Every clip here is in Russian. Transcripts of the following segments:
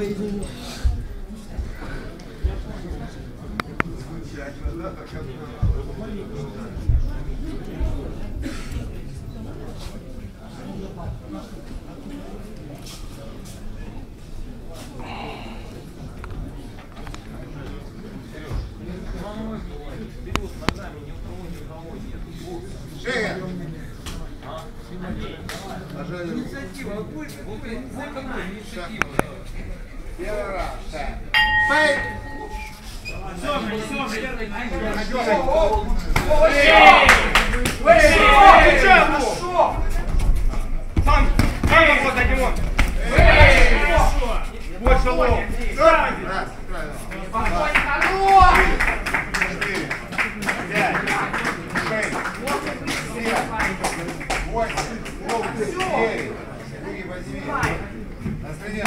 поединок. Шея! Инициатива, будет инициатива. Первый раз, так. Фейк! Сам вот Димон. Больше лов. Раз, правильно. 4, 5, 6, 7, 8, 9. Руки подними. Настроение.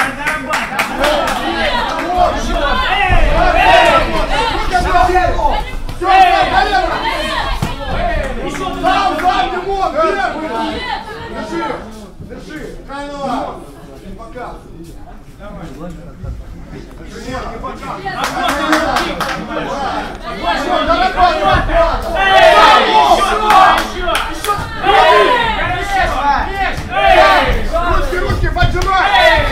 Держи! Крайного! Не показывай! Давай! Не показывай! Ручки поджимай!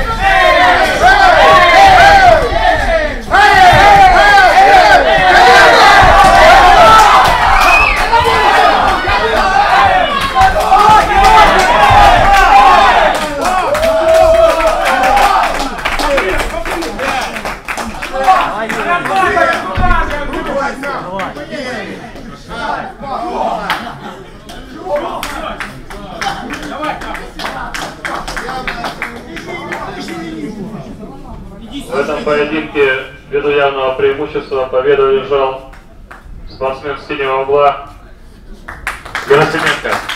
В этом поединке ввиду явного преимущества победу одержал спортсмен с синего угла Герасименко.